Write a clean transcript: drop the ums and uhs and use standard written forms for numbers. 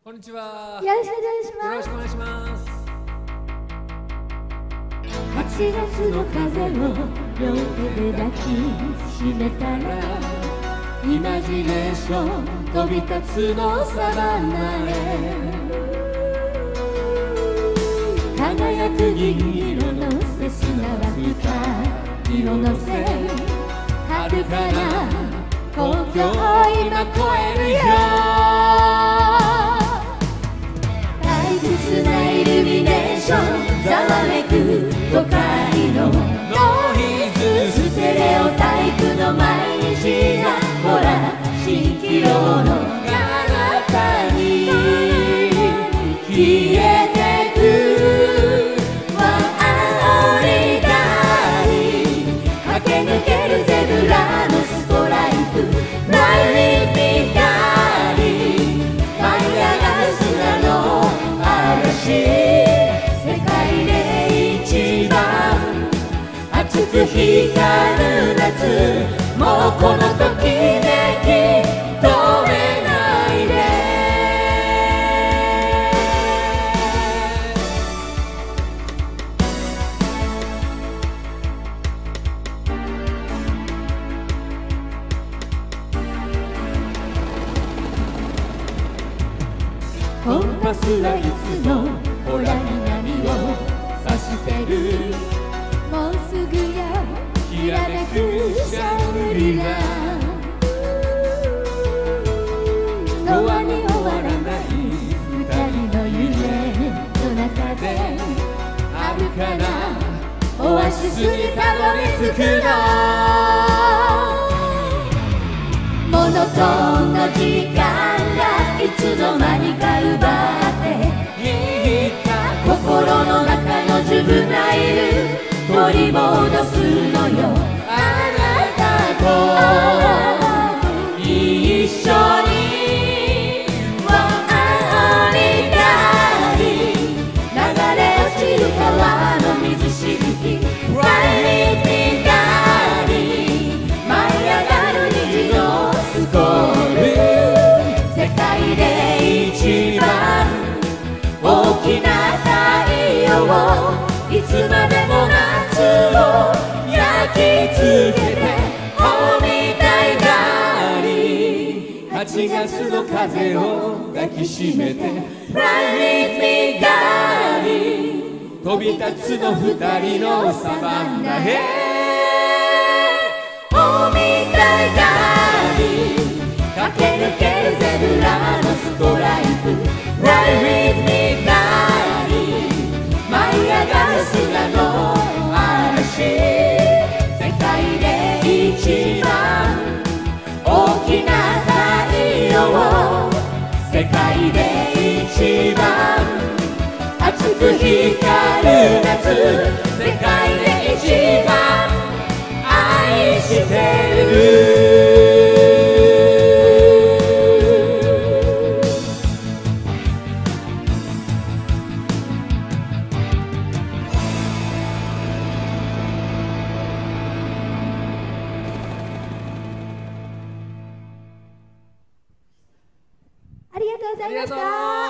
こんにちは。 よろしくお願いします。 よろしくお願いします。 8月の風を両手で抱きしめたら、イマジネーション飛び立つのサバンナへ、輝く銀色のセスナは二人を乗せ、遥かな故郷を今越えるよ。退屈なイルミネーションざわめく都会のノイズ、ステレオタイプの毎日がほら蜃気楼の彼方に消えてく。ワンアオリダに駆け抜けるゼブラのストライプ、ライリーピカリ舞い上がる砂の嵐、世界で一番熱く光る夏、もうこのときめき止めないで。コンパスはいつもほら南を指してる。もうすぐやきらめくシャングリラ、ドアに終わらない二人の夢の中で、あるかなオアシスにたどり着くの。モノトーンの時間がいつの間にか奪っていった。心の中のジュブナイル取り戻すのよ。あなたと一緒にワンアオリダに流れ落ちる川の水しぶき、ライリーピカに舞い上がる虹のスコール、世界で一番大きな太陽をいつまでも夏を焼き付けて、ほみたいがり8月の風を抱きしめて、 Ride with me がり飛び立つの二人のサバンナへ、ほみたいがり駆け抜けるゼブラのストライプ、 Ride with me がり舞い上がる砂の嵐、世界で一番大きな太陽、世界で一番熱く光る夏、世界で一番愛してる。ありがとうございました。